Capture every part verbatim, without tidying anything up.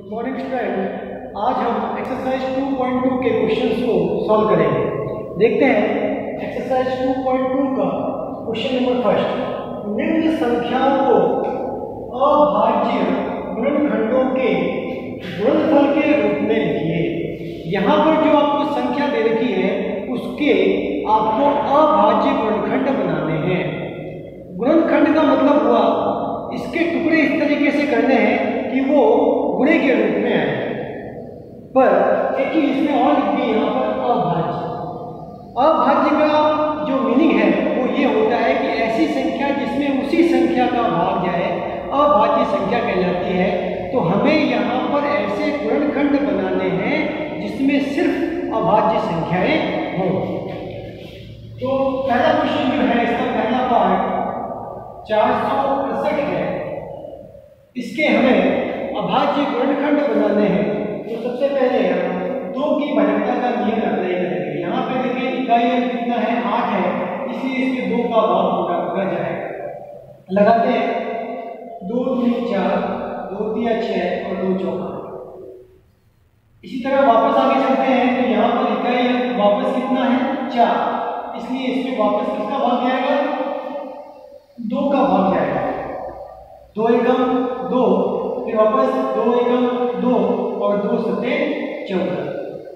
Good morning student, आज हम exercise two point two के क्वेश्चंस को सॉल्व करेंगे। देखते हैं एक्सरसाइज टू पॉइंट टू का क्वेश्चन नंबर फर्स्ट। निम्न संख्याओं को अभाज्य गुणनखंडों के गुणनफल के रूप में लिखिए। यहाँ पर जो आपको संख्या दे रखी है उसके आपको अभाज्य गुणनखंड बनाने हैं। गुणनखंड का मतलब हुआ इसके टुकड़े इस तरीके से करने हैं कि वो गुणे के रूप में आए। पर एक चीज इसमें और लिख दी यहाँ पर अभाज्य। अभाज्य का जो मीनिंग है वो ये होता है कि ऐसी संख्या जिसमें उसी संख्या का भाग जाए अभाज्य संख्या कहलाती है। तो हमें यहाँ पर ऐसे गुणनखंड बनाने हैं जिसमें सिर्फ अभाज्य संख्याएं हों। तो पहला क्वेश्चन जो है इसका पहला पार्ट चार सौ अड़सठ है, इसके हमें अभाज्य गुणनखंड बनाने हैं। तो सबसे पहले हम दो की भाज्यता का नियम अप्लाई करेंगे। यहाँ पे देखिए इकाई कितना है, आठ है, इसलिए इसमें दो का भाग पूरा पूरा जाएगा। लगाते हैं दो तीन चार, दो तिया छः और दो चौका। इसी तरह वापस आगे चलते हैं तो यहाँ पर इकाई वापस कितना है, चार, इसलिए इसमें वापस किसका भाग जाएगा, दो का भाग जाएगा। दो एकम दो, फिर वापस दो एकम दो और दो सत्ते चौदह।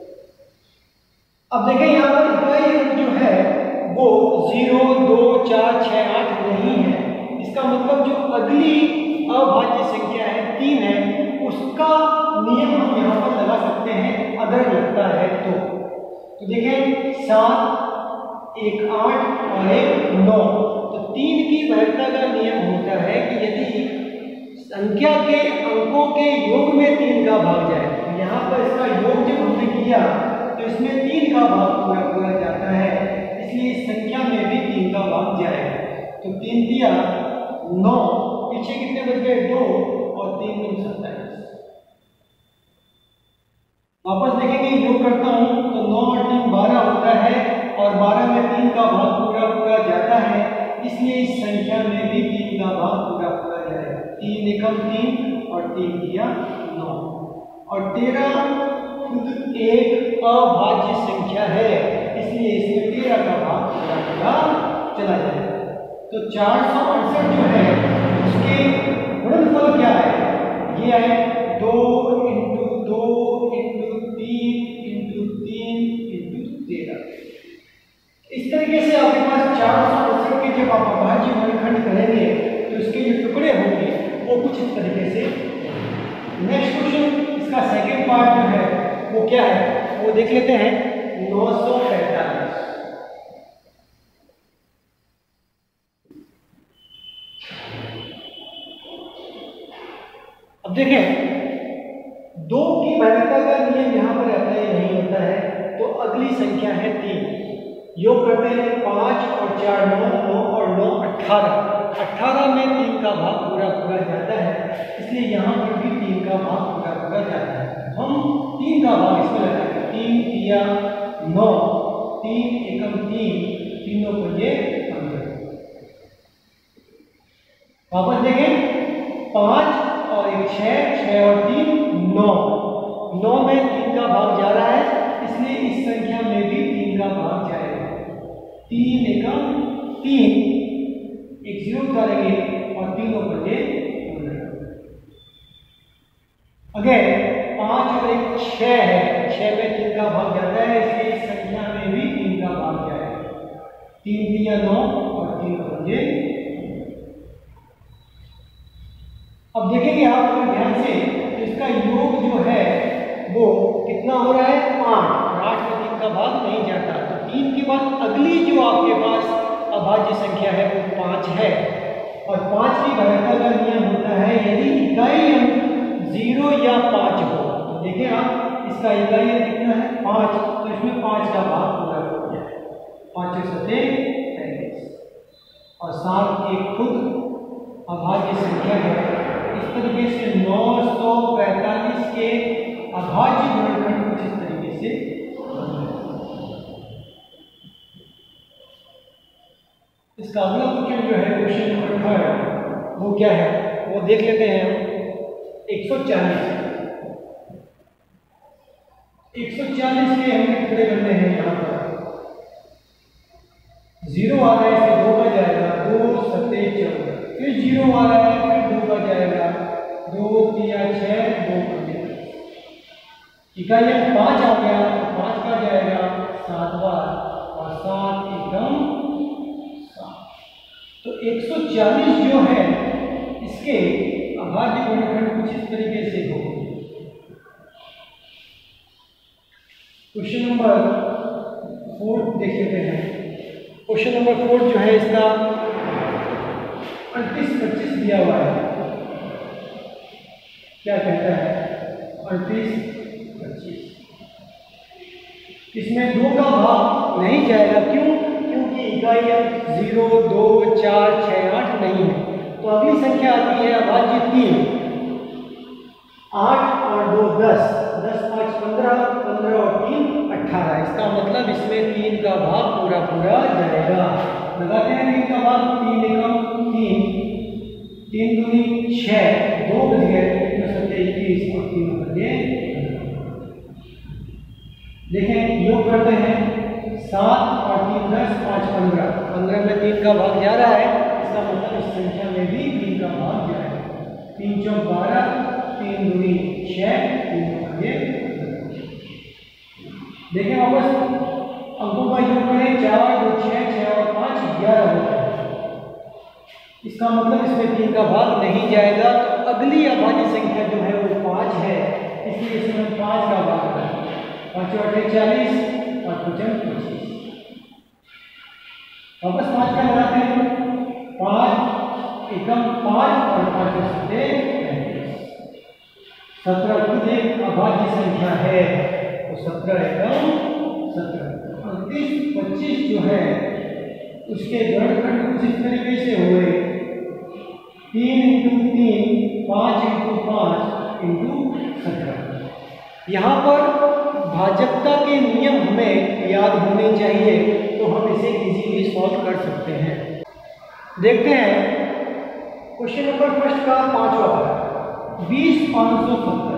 अब देखें यहाँ पर इकाई जो है वो जीरो दो चार छः आठ नहीं है। इसका मतलब जो अगली अभाज्य संख्या है तीन है, उसका नियम हम यहाँ पर लगा सकते हैं अगर लगता है तो। तो देखें सात, एक आठ और एक नौ। तो तीन की वैधता का नियम होता है कि यदि संख्या के अंकों के योग में तीन का भाग जाए, तो यहाँ पर इसका योग जब हमने किया तो इसमें तीन का भाग पूरा पूरा जाता है, इसलिए इस संख्या में भी तीन का भाग जाएगा। तो तीन दिया नौ, पीछे कितने बच गए, दो और तीन तीन सत्ताईस। वापस देखेंगे योग करता हूँ तो नौ और तीन बारह होता है और बारह में तीन का भाग पूरा पूरा जाता है, इसलिए इस संख्या में भी तीन का भाग पूरा पूरा जाएगा। तीन एकम तीन और तीन दिया नौ और तेरह खुद एक अभाज्य संख्या है, इसलिए इसमें तेरह का भाग पूरा पूरा चला जाएगा। तो चार सौ अड़सठ जो है उसके गुणनफल क्या है, ये है दो इंटू दो इंटू तीन इंटू तीन इंटू तेरह। इस तरीके से आपके पास चार सौ अड़सठ के जब आप अभाज्य गुणनखंड करेंगे तो इसके जो टुकड़े होंगे वो कुछ इस तरीके से। नेक्स्ट क्वेश्चन इसका सेकंड पार्ट जो है वो क्या है वो देख लेते हैं। नौ सौ पैंतालीस, अब देखें दो की वैधता का नियम यहाँ पर अप्लाई नहीं होता है, तो अगली संख्या है तीन। योग करते हैं पाँच और चार नौ, नौ और नौ अट्ठारह। अट्ठारह में तीन का भाग पूरा पूरा जाता है, इसलिए यहाँ पर भी तीन का भाग पूरा पूरा जाता है। हम तीन का भाग इसमें लगाएंगे, तीन तिया नौ, तीन एकम तीन, तीनों को ये पंद्रह। वापस देखें पाँच और एक छः, छः और तीन नौ, नौ में तीन का भाग जा रहा है, इसलिए इस संख्या में भी तीन का भाग जाएगा। तीन एकम तीन, एक जीरो उतारेंगे और तीनों बचे अगेन पांच और एक छह है, छह में तीन का भाग जाता है, इसलिए इस संख्या में भी तीन का भाग जाएगा। तीन दिया नौ और तीन बचे। अब देखेंगे आप अगर ध्यान से तो इसका योग जो है वो कितना हो रहा है, आठ, और आठ में तीन का भाग नहीं जाता। तो तीन के बाद अगली जो आपके पास अभाज्य संख्या है वो पाँच है, और पाँच की वैधता का नियम होता है यदि इकाई अंक जीरो या पाँच हो। तो देखिए आप इसका इकाई अंक कितना है, पाँच, तो इसमें पाँच का भाग पूरा हो जाए। पाँच सत्ते पैंतीस और सात एक खुद अभाज्य संख्या है। इस तरीके से नौ सौ पैंतालीस के अभाज्य गुणनखंड कुछ इस तरीके से। इसका अगला क्वेश्चन जो है क्वेश्चन नंबर थर्ड वो क्या है वो देख लेते हैं। एक सौ चालीस एक सौ चालीस के हमें टुकड़े करने हैं। यहाँ पर जीरो आ रहा है, इसे दो का जाएगा, दो सत्ते चौदह, फिर जीरो आ रहा है, फिर दो का जाएगा, दो तिया छः, दो पंजे इकाई पाँच आ गया तो पाँच का जाएगा सात बार और सात एकम सात। तो एक सौ चालीस जो है इसके अभाज्य गुणनखंड कुछ इस तरीके से हो। क्वेश्चन नंबर फोर देख लेते हैं। क्वेश्चन नंबर फोर जो है इसका अड़तीस पच्चीस दिया हुआ है। क्या कहता है? अड़तीस पच्चीस, इसमें दो का भाग नहीं जाएगा। क्यों? क्योंकि इकाई जीरो दो चार छः आठ नहीं है। तो अगली संख्या आती है अभाज्य तीन। आठ और दो दस, दस पाँच पंद्रह, पंद्रह और तीन अट्ठारह। इसका मतलब इसमें तीन का भाग पूरा पूरा जाएगा। लगाते हैं तीन का भाग, तीन एकम तीन, तीन दूनी छः, दो बज गए, तीन सत्ते इक्कीस और तीन बजे। देखें योग करते हैं, सात और तीन दस, पाँच पंद्रह, पंद्रह में तीन का भाग जा रहा है। इसका मतलब इस संख्या में भी तीन का भाग जाएगा। तीन चौक बारह, तीन दूनी छः, तीन बजे। देखें वापस अंकों का योग करें, चार दो छः, छः और पाँच ग्यारह होता है। इसका मतलब इसमें तीन का भाग नहीं जाएगा। तो अगली अभाज्य संख्या जो है वो पाँच है, इसलिए इसमें हम पाँच का भाग करेंगे। पाँच अठे चालीस, पाँच पचम पच्चीस। वापस पाँच का लगाते हैं, पाँच एकम पाँच और पाँच सत्ते पैंतीस। सत्रह खुद एक अभाज्य संख्या है, तो सत्रह एकम सत्रह। अड़तीस पच्चीस जो है उसके गुणनखंड कुछ इस तरीके से हुए, तीन इंटू तीन, पाँच इंटू पाँच इंटू सत्रह। यहाँ पर भाजकता के नियम हमें याद होने चाहिए, तो हम इसे इजीली सॉल्व कर सकते हैं। देखते हैं क्वेश्चन नंबर फर्स्ट का पांचवा, बीस पाँच सौ सत्तर।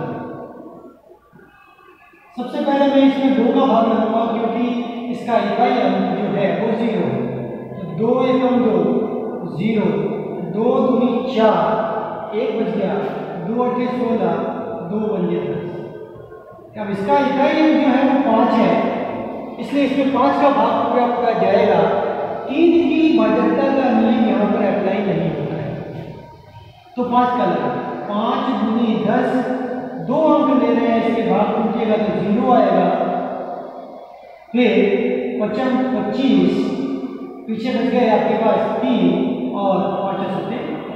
सबसे पहले मैं इसमें दो का भाग लगाऊंगा, क्योंकि इसका इकाई अंक जो है वो जीरो है। तो दो एकम दो, जीरो, दो दूनी चार, एक बज गया, दो अठे सोलह, दो पंजे दस। अब इसका इकाई अंक जो है वो पाँच है, इसलिए इसमें पाँच का भाग पूरा पूरा जाएगा। तीन की भाजकता का नियम यहाँ पर अप्लाई नहीं होता है, तो पाँच का लगा। पाँच दूनी दस, दो अंक ले रहे हैं, इसके भाग टूटेगा तो जीरो आएगा। फिर पचम पच्चीस, पीछे बच गए आपके पास तीन और पाँच सत्ते।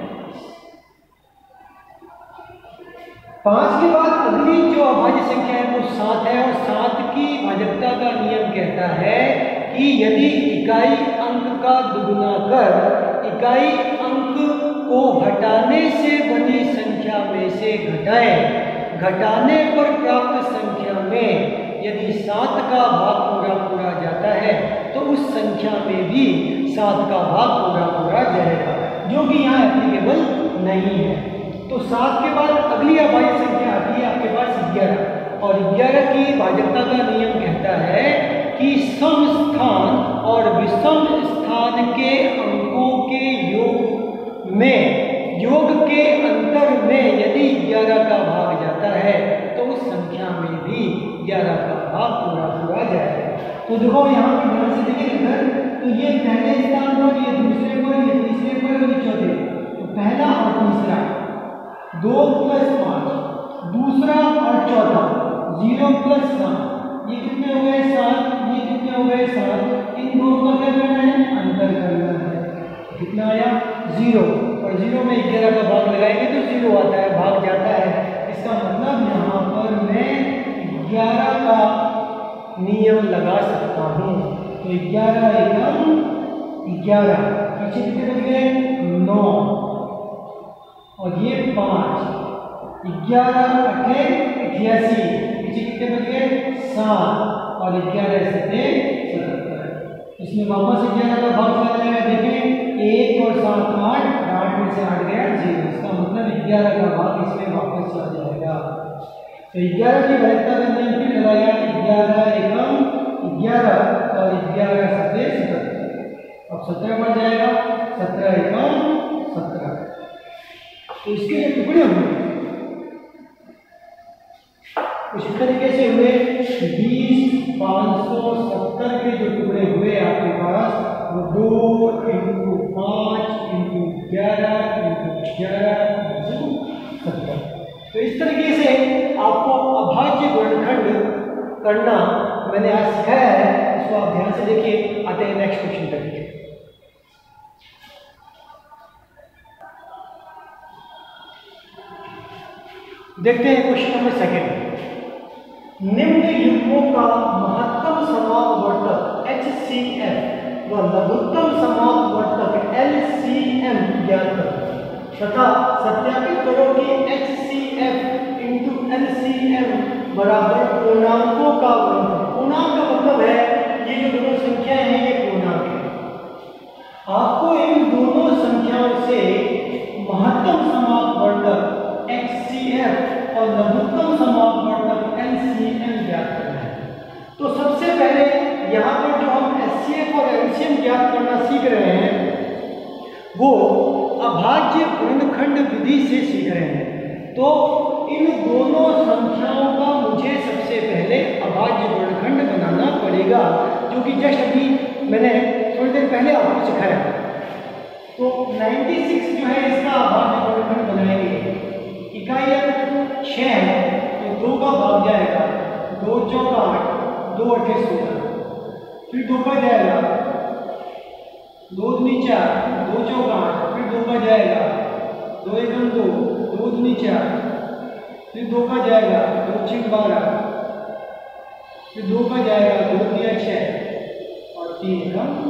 पाँच के बाद अगली जो अभाज्य संख्या है वो सात है, और सात की भाजकता का नियम कहता है कि यदि इकाई अंक का दुगुना कर इकाई अंक को घटाने से बनी संख्या में से घटाए, घटाने पर प्राप्त संख्या में यदि सात का भाग पूरा पूरा जाता है तो उस संख्या में भी सात का भाग पूरा पूरा जाएगा, जो कि यहाँ एप्लीकेबल नहीं है। तो सात के बाद अगली अभाज्य संख्या आती है आपके पास ग्यारह, और ग्यारह की भाजकता का नियम कहता है कि सम स्थान और विषम स्थान के अंकों के योग में योग के अंतर में यदि ग्यारह का भाग जाता है तो उस संख्या में भी ग्यारह का भाग पूरा पूरा जाएगा। तो देखो यहाँ पे ध्यान से देखिए इधर, तो ये पहले स्थान पर, ये दूसरे पर, ये तीसरे पर, ये चौथे। तो पहला और तीसरा, दो प्लस पाँच, दूसरा और चौथा, जीरो प्लस सात, ये कितने हो गए? सात। ये कितने हो गए? सात। इन दोनों का क्या करना है? अंतर करना है। कितना आया? जीरो। और जीरो में ग्यारह का भाग लगाएंगे तो जीरो आता है, भाग जाता है। इसका मतलब यहाँ पर मैं ग्यारह का नियम लगा सकता हूँ। तो ग्यारह एकम ग्यारह, पीछे कितने बच गए? नौ, और ये पाँच, ग्यारह अठे अठासी, पीछे कितने बच गए? सात, और ग्यारह सत्ते सतहत्तर। इसमें वापस ग्यारह का भाग लगाया, देखें एक और सात आठ, आठ में से आठ गया जीरो। इसका मतलब ग्यारह का भाग इसमें वापस आ जाएगा। तो ग्यारह की भाज्यता का नियम फिर लगाया, ग्यारह एकम ग्यारह और ग्यारह सत्ते सत्तर। अब सत्रह बढ़ जाएगा, सत्रह एकम सत्रह। तो इसके जो टुकड़े हुए कुछ इस तरीके से हुए, बीस पाँच सौ सत्तर के जो टुकड़े हुए आपके पास वो दो इंटू पाँच इंटू ग्यारह इंटू ग्यारह इंटू सत्तर। तो इस तरीके से आपको अभाज्य गुणनखंड करना मैंने आज सिखाया है, इसको आप ध्यान से देखिए। आते हैं नेक्स्ट क्वेश्चन पर। देखते हैं क्वेश्चन नंबर सेकेंड। निम्न युग्मों का महत्तम समापवर्तक एच सी एफ व लघुत्तम समापवर्तक एल सी एम ज्ञात करो तथा सत्यापित करो कि H C F into L C M बराबर पूर्णांकों का गुणनफल। पूर्णांक का मतलब है ये जो दोनों संख्याएं हैं ये पूर्णांक है। आपको इन दोनों संख्याओं से महत्तम समापवर्तक एच सी एफ और लघुत्तम समापवर्तक एल सी एम ज्ञात करना है। तो सबसे पहले यहाँ पर जो हम एच सी एफ और एल सी एम ज्ञात करना सीख रहे हैं वो अभाज्य गुणनखंड विधि से सीख रहे हैं। तो इन दोनों संख्याओं का मुझे सबसे पहले अभाज्य गुणनखंड बनाना पड़ेगा, जो कि जस्ट अभी मैंने थोड़ी देर पहले आपको सिखाया। तो छियानवे जो है इसका अभाज्य गुणनखंड बनाएंगे। इकाई छः है तो दो का भाग जाएगा, दो चौका आठ, दो अट्ठे सोलह, फिर दो का जाएगा, दो दूनी चार, दो चौका आठ, फिर दो का जाएगा, दो एकम दो, दो दूनी चार, फिर दो का जाएगा, दो छः बारह, फिर दो का जाएगा, दो दिया छः और तीन एकम।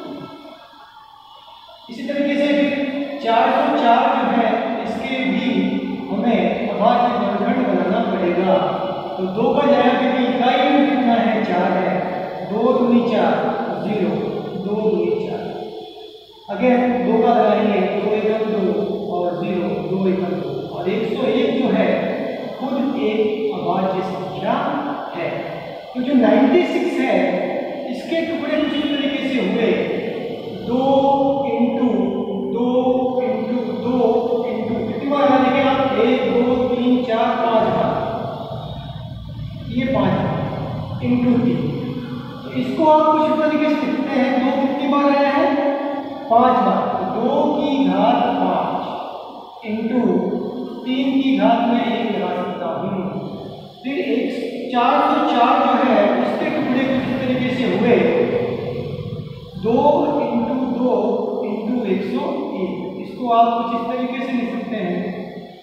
इसी तरीके से फिर चार सौ चार जो है इसके भी हमें अभाज्य गुणनखंड बनाना पड़ेगा। तो दो का जाएगा क्योंकि इकाई में कितना है, चार है, दो दूनी चार, जीरो, दो दूनी चार, अगेन दो का लगाएंगे, दो एकम दो और जीरो, दो एकम दो, और एक सौ एक जो है खुद एक अभाज्य संख्या है। तो जो छियानवे है इसके टुकड़े कुछ इस तरीके से हुए, दो इंटू दो इंटू दो इंटू कितनी बार है देखिए आप, एक दो तीन चार पाँच बार, ये पाँच इंटू तीन। तो इसको आप कुछ इस तरीके से लिखते हैं, दो कितनी बार आया है, पाँच बार, दो की घात पाँच इंटू तीन की घात में एक लगा सकता हूँ। फिर एक चार सौ चार जो है उसके टुकड़े कुछ इस तरीके से हुए, दो इंटू दो इंटू एक सौ एक। इसको आप कुछ इस तरीके से लिख सकते हैं।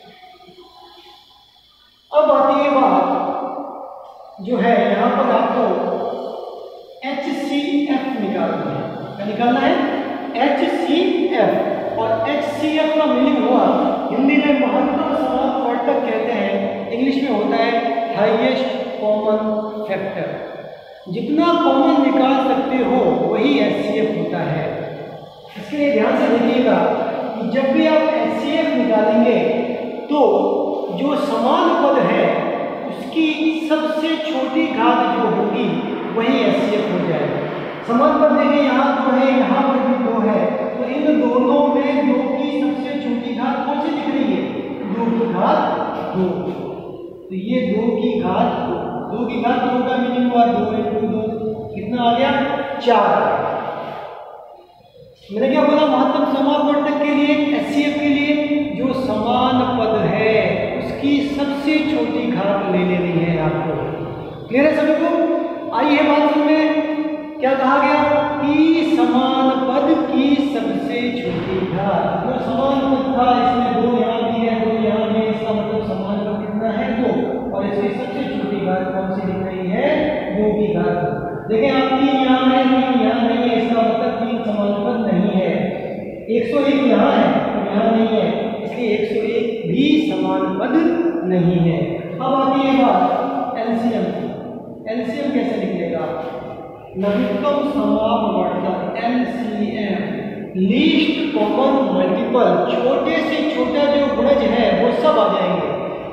अब आती है बात जो है यहाँ पर आपको एच सी एफ निकालना है। क्या निकालना है, एच सी एफ। और एच सी एफ का मीनिंग हुआ हिंदी में महत्तम समापवर्तक कहते हैं, इंग्लिश में होता है हाईएस्ट कॉमन फैक्टर। जितना कॉमन निकाल सकते हो वही एच सी एफ होता है। इसके लिए ध्यान से देखिएगा कि जब भी आप एच सी एफ निकालेंगे तो जो समान पद है उसकी सबसे छोटी घात जो होगी वही एच सी एफ हो जाएगा। समान पद देखिए यहाँ दो है, यहाँ पर भी दो है, तो इन दोनों में दो की सबसे छोटी घात कौन सी दिख रही है, दो की घात दो। तो ये दो की घात दो, दो की घात दो का मीनिंग हुआ दो इंटू दो, कितना आ गया, चार। मैंने क्या बोला, महत्तम समापवर्तक के लिए, एच सी एफ के लिए जो समान पद है उसकी सबसे छोटी घात ले लेनी है आपको। क्लियर है सभी को? आई है बात में क्या कहा गया कि समान पद की सबसे छोटी घात। जो समान पद था इसमें दो यहाँ भी है, दो यहाँ भी, इसका मतलब समान पद कितना है, दो, और इसकी सबसे छोटी घात कौन सी दिख रही है, दो की घात। देखें आप तीन यहाँ है, तीन यहाँ नहीं है, इसका मतलब तीन समान पद नहीं है। एक सौ एक यहाँ है तो यहाँ नहीं है, इसलिए एक सौ एक भी समान पद नहीं है। अब आती है बात एलसीएम। एलसीएम कैसे निकलेगा, लघुत्तम समापवर्तक L C M, least common multiple, छोटे से छोटा जो गुणज है वो सब आ जाएंगे।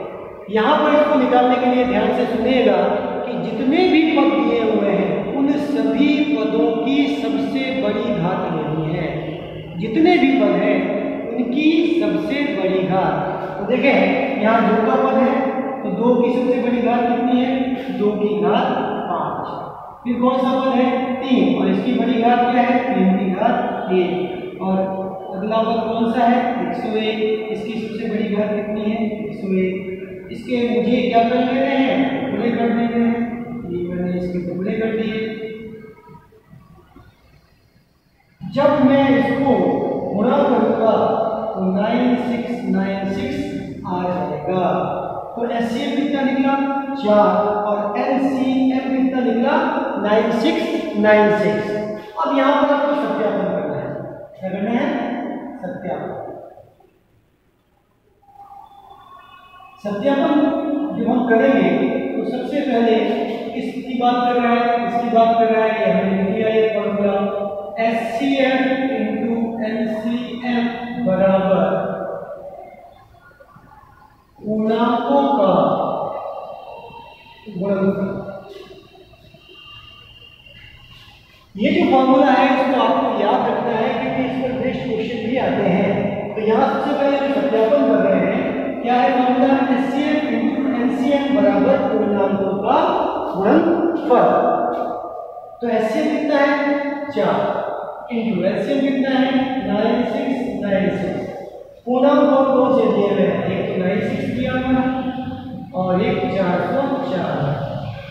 यहाँ पर इसको निकालने के लिए ध्यान से सुनिएगा कि जितने भी पद दिए हुए हैं उन सभी पदों की सबसे बड़ी घात लेनी है। जितने भी पद हैं उनकी सबसे बड़ी घात। तो देखें यहाँ दो का पद है तो दो की सबसे बड़ी घात कितनी है? दो की घात पाँच। फिर कौन सा पद है? तीन, और इसकी बड़ी घात क्या है? तीन की घात एक। और अगला पद कौन सा है? एक सौ एक, इसकी सबसे बड़ी घात कितनी है? एक सौ एक। इसके मुझे क्या कर लेने हैं? टुकड़े कर देने हैं। ये मैंने इसके टुकड़े कर दिए। जब मैं इसको गुणा करूंगा तो नाइन सिक्स नाइन सिक्स आ जाएगा। तो एचसीएफ कितना निकला? चार, और एलसीएम कितना निकला? Nine six nine six. अब यहाँ पर आपको सत्यापन करना है। क्या करना है? सत्यापन। सत्यापन जब हम करेंगे तो सबसे पहले किसकी बात कर रहा है? इसकी बात कर रहा है कि हमने लिख दिया ये formula H C F into L C F बराबर पूर्णांकों का गुणनफल। ये जो फॉर्मूला है इसको आपको याद रखना है क्योंकि इस पर बेस्ड क्वेश्चन भी आते हैं। तो यहाँ सबसे पहले जो सत्यापन कर रहे हैं क्या है? Formula H C F into L C F बराबर पूर्णांकों का गुणनफल। तो एच सी एफ कितना है? चार, इंटू एल सी एफ कितना है? Nine six nine six. पूर्णांक दो से दिए हुए हैं, एक तो नाइन सिक्स दिया हुआ और एक चार सौ चार।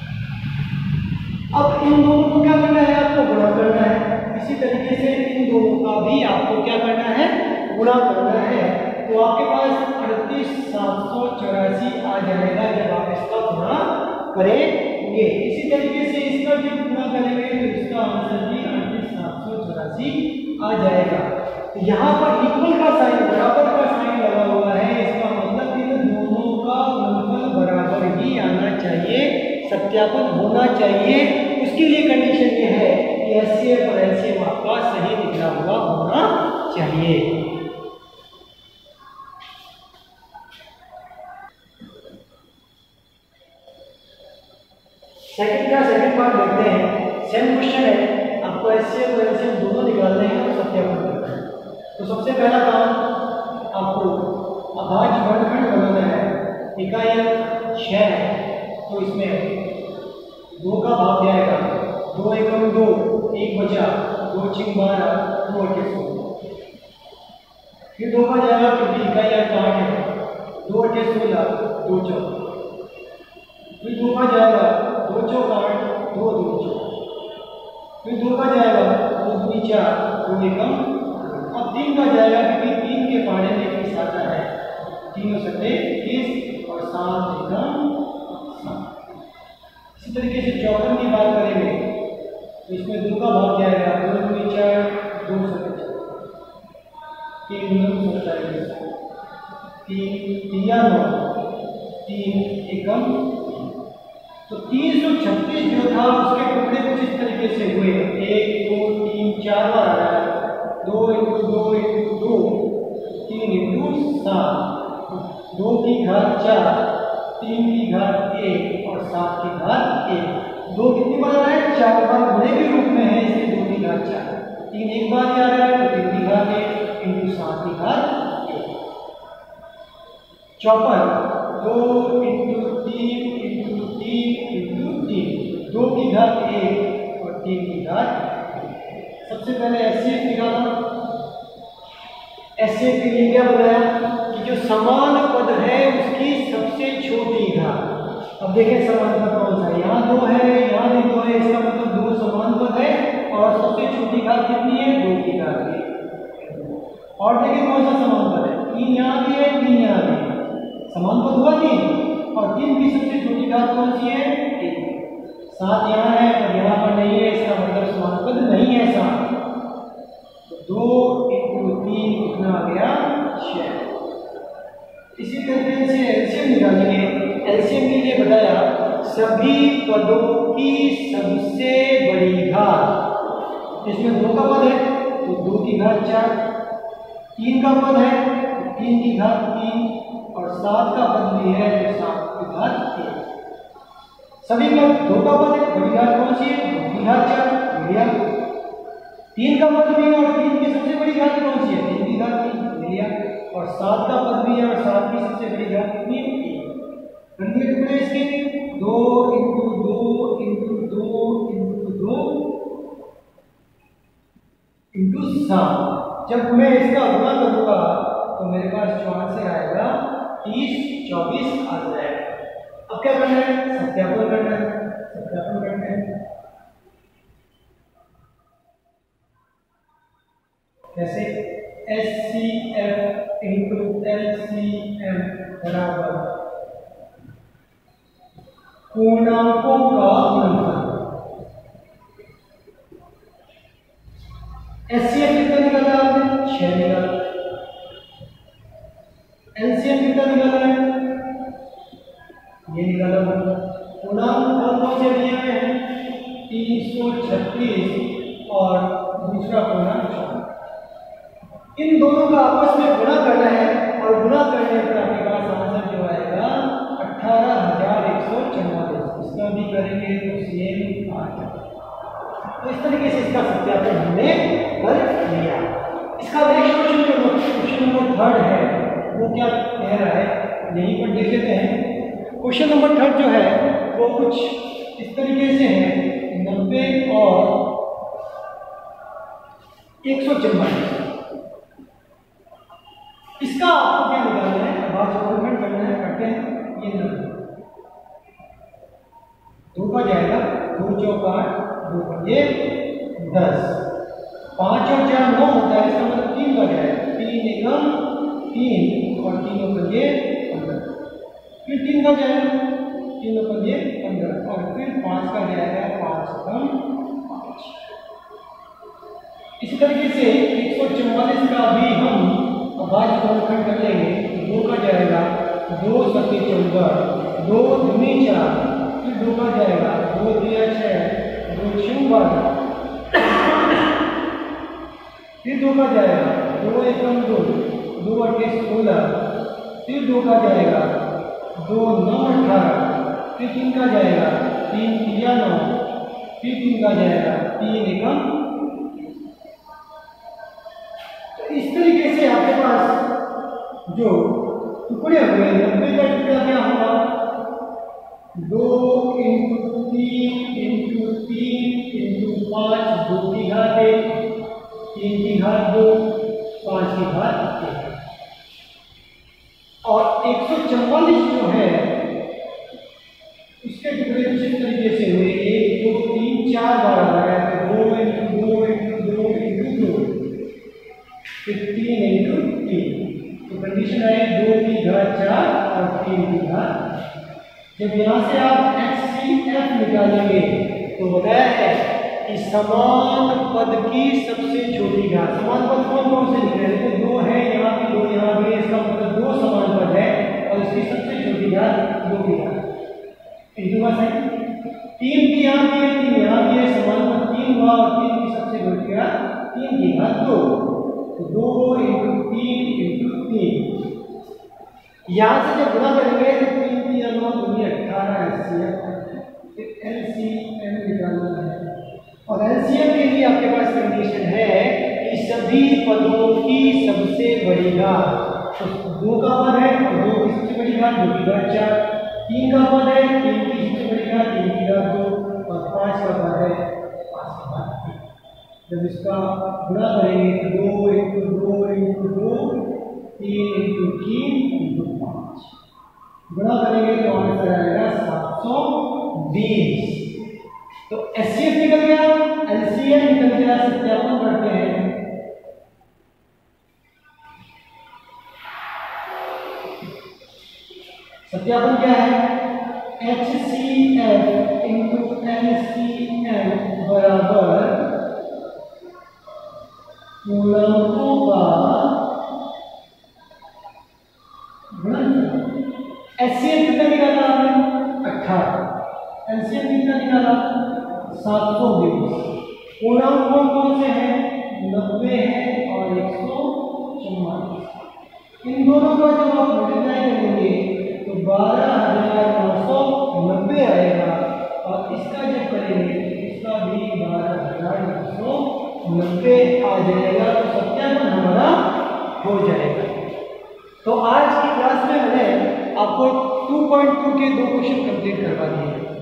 अब इन दोनों को क्या करना है? आपको गुणा करना है। इसी तरीके से इन दोनों का भी आपको क्या करना है? गुणा करना है। तो आपके पास अड़तीस सात सौ चौरासी आ जाएगा जब आप इसका गुणा करेंगे। इसी तरीके से इसका जब गुणा करेंगे तो इसका आंसर भी अड़तीस सात सौ चौरासी आ जाएगा। तो यहाँ पर इक्वल का साइन, बराबर का साइन लगा हुआ है। इसका मतलब इन दोनों का गुणनफल बराबर ही आना चाहिए, सत्यापन होना चाहिए। उसके लिए कंडीशन ये है कि एचसीएफ और एलसीएम आपका सही निकला हुआ होना चाहिए। सेकंड का सेकंड पार्ट देखते हैं। सेम क्वेश्चन है, आपको एचसीएफ और एलसीएम दोनों निकालने हैं और सत्यापन करना है। तो सबसे पहला काम आपको अभाज्य वर्गखंड बनाना है। इकाई छह है तो इसमें दो का भाग जाएगा, दो एकम दो, एक बचा, दो छिक बारह, दो अट्ठे सोलह। फिर दो का जाएगा क्योंकि इकाई आठ है, दो अट्ठे सोलह, दो चौदह। फिर दो का जाएगा, दो चौक आठ, दो दो चौक। फिर दो का जाएगा, दो दूनी चार, दो एकम। अब तीन का जाएगा क्योंकि तीन के पहाड़े में एक आता है, तीन सत्ते तीस और सात एकम सात। इसी तरीके से चौवन की बात करेंगे तो इसमें दो का भाग जाएगा, दो दूनी चार, दो सत्ते तीन नौ सत्ताईस, तीन तिया नौ, तीन एकम। तो तीन सौ छत्तीस जो था उसके टुकड़े कुछ इस तरीके से हुए, एक दो तीन चार बार आ रहा है, दो इंटू दो इंटू दो, तीन इंटू सात, दो की घात चार, तीन की घात एक और सात की घात एक। दो कितनी बार आ रहा है? चार बार गुणे के रूप में है, इसलिए दो की घात चार। तीन एक बार आ रहा है तो तीन की घात एक इंटू सात की घात एक। चौपन, दो इंटू तीन इंटू तीन इंटू तीन, दो की घात एक और तीन की घात। सबसे पहले एचसीएफ निकाला। एचसीएफ के लिए क्या बनाया कि जो समान पद है उसकी सबसे छोटी घात। अब देखें समान पद कौन सा है? यहाँ दो है, यहाँ भी दो है, इसका मतलब दो समान पद है और सबसे छोटी घात कितनी है? दो की घात एक। और देखें कौन सा समान पद है? तीन यहाँ भी है, तीन यहाँ भी है, समान पद हुआ तीन। और तीन की सबसे छोटी घात कौन सी है? एक। सात यहाँ है और यहाँ पर नहीं है, इसका मतलब समान पद नहीं है सात। तो दो इंटू तीन कितना आ गया? छह। इसी तरीके से एलसीएम निकालेंगे। एलसीएम के लिए बताया सभी पदों की सबसे बड़ी घात। इसमें दो का पद है तो दो की घात चार, तीन का पद है तो तीन की घात तीन और सात का पद भी है तो सात की घात एक। सभी पद दो का पद है, बड़ी घात कौन सी है? दो की घात चार मिल गया। तीन का पद भी है और तीन की सबसे बड़ी घात कौन सी है? तीन की घात तीन मिल गया। और सात का पद भी है और सात की सबसे बड़ी घात कितनी है? कितने टुकड़े इसके? दो इंटू दो इंटू दो इंटू दो इंटू सात। जब मैं इसका गुणा करूंगा तो मेरे पास जो आंसर आएगा तीस चौबीस आ जाएगा। अब क्या करना है? सत्यापन करना है। सत्यापन करना है कैसे? S C F into L C M बराबर पूर्णांकों का गुणनफल। एस सी एफ कितना निकाला आपने? छह निकाला। एलसीएम कितना निकाला है? ये निकाला होगा। पूर्णांक कौन कौन से दिए हुए हैं? तीन सौ छत्तीस और दूसरा पूर्णांक चौदह। इन दोनों का आपस में गुणा करना है और गुणा करने पर आपके पास आंसर जो आएगा अठारह हजार एक सौ चौवालीस। इसका भी करेंगे तो सेम आ जाएगा। तो इस तरीके से इसका सत्यापन हमने कर लिया। इसका नेक्स्ट क्वेश्चन जो क्वेश्चन नंबर थर्ड है वो क्या कह रहा है यहीं पर देख लेते हैं। क्वेश्चन नंबर थर्ड जो है वो कुछ इस तरीके से है, नब्बे और एक सौ चौवालीस। इसका आपको क्या निकालना है? अब सॉल्वमेंट करना है। करते हैं। ये नब्बे दो का जाएगा, दो चौका दो पंजे दस, पाँच और चार नौ होता है, इसका मतलब तीन का जाएगा। तीन एकम तीन और तीनों पंजे पंद्रह। फिर तीन का जाएगा, तीनों पंजे पंद्रह और फिर पाँच का जाएगा, पाँच एकम पाँच। इसी तरीके से एक सौ चौवालीस का भी हम भाज्य गुणनखंड कर लेंगे। दो का जाएगा, दो सत्ते चौदह, दो दूनी चार, फिर दो का जाएगा, दो दिया छः, दो छः बारह, फिर दो का जाएगा, दो एकम दो, दो अट्ठे सोलह, फिर दो का जाएगा, दो नौ अठारह, फिर तीन का जाएगा, तीन तिया नौ, फिर तीन का जाएगा, तीन एकम। तो इस तरीके से आपके पास जो टुकड़े हुए नब्बे का टुकड़ा क्या होगा? दो इंटू तीन इंटू तीन इंटू पाँच, दो की घात एक, तीन की घात दो, पाँच की घात एक। और एक सौ चौवालीस जो है इसके टुकड़े कुछ इस तरीके से हुए, एक दो तीन चार बार आ रहा है, तो दो इंटू दो इंटू दो इंटू दो, फिर तीन इंटू तीन। तो कंडीशन है दो की घात चार और तीन की घात। जब यहाँ से आप एक्स सी एफ निकालेंगे तो बताया है कि समान पद की सबसे छोटी घात। समान पद कौन कौन से निकले? तो दो है यहाँ भी, दो यहाँ भी, इसका मतलब दो समान पद है और इसकी सबसे छोटी घात दो की घात। तीन बात है, तीन की यहाँ भी है, तीन यहाँ भी है, समान पद तीन हुआ और तीन की सबसे छोटी घात तीन की घात दो। तो दो इंटू तीन इंटू तीन, यहाँ से जब गुणा करेंगे तो तीन तीन नौ दूनी अठारह एलसीएम एलसीएम निकालना है। और एलसीएम के लिए आपके पास कंडीशन है कि सभी पदों की सबसे बड़ी घात। तो दो का पद है तो दो की सबसे बड़ी घात दो की घात चार, तीन का पद है तीन की सबसे बड़ी घात तीन की घात दो, और पाँच का पद है पाँच की घात तीन। जब इसका गुणा करेंगे तो दो इंटू दो इंटू दो, तीन इंटू तीन इंटू पाँच, गुणा करेंगे तो आंसर आएगा सात सौ बीस। तो एचसीएफ निकल गया, एलसीएम निकल गया। सत्यापन करते हैं। सत्यापन क्या है? H C F into L C M बराबर पूर्णांकों का गुणनफल। एचसीएफ कितना निकाला आपने? अठारह। एलसीएम कितना निकाला? सात सौ बीस। पूर्णांक कौन कौन से हैं? नब्बे है और एक सौ चौवालीस। इन दोनों का जब आप मल्टीप्लाई करेंगे जब करेंगे इसका भी बारह हजार नौ सौ नब्बे आ जाएगा, तो सत्यापन हमारा हो जाएगा। तो आज की क्लास में मैंने आपको टू पॉइंट टू के दो क्वेश्चन कंप्लीट करवा दिए।